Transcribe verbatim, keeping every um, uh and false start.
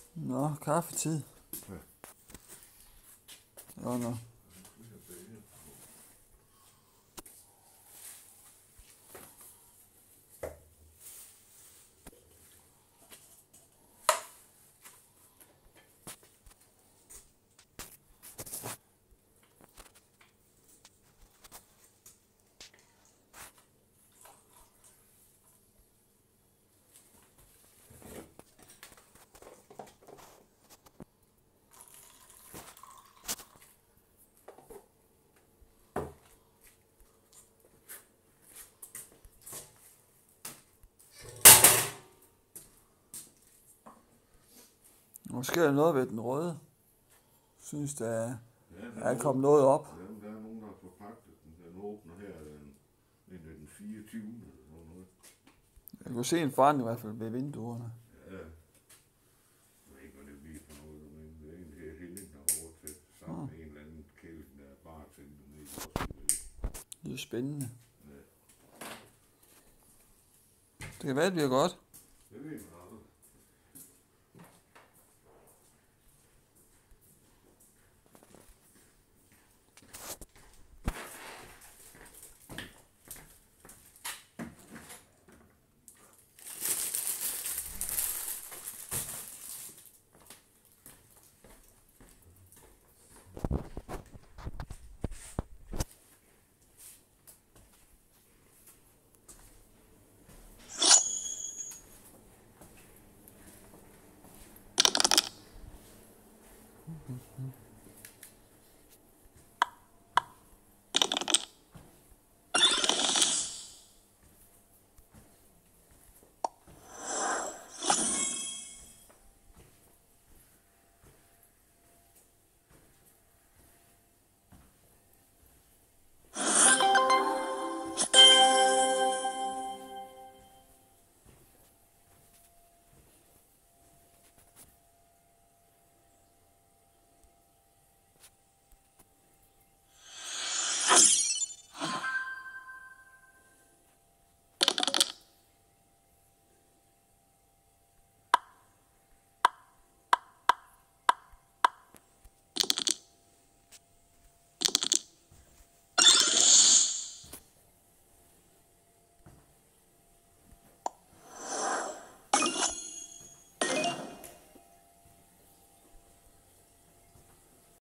Nå, kaffetid. Ja. Nå, nå. Måske er der noget ved den røde. Synes, der er, Ja, der er kommet noget op. Ja, der er nogen, der har forpagtet den. Den åbner her den, den, den fireogtyvende eller sådan noget. Jeg kunne se en forandring i hvert fald ved vinduerne. Ja. Jeg ved ikke, hvad det bliver for noget, men det er en her Helling, der har overtaget sammen med en eller anden kælling, der er bare tændt ned i Roskilde. Det er spændende. Ja. Det kan være, det bliver godt. Det ved man aldrig. Mm-hmm.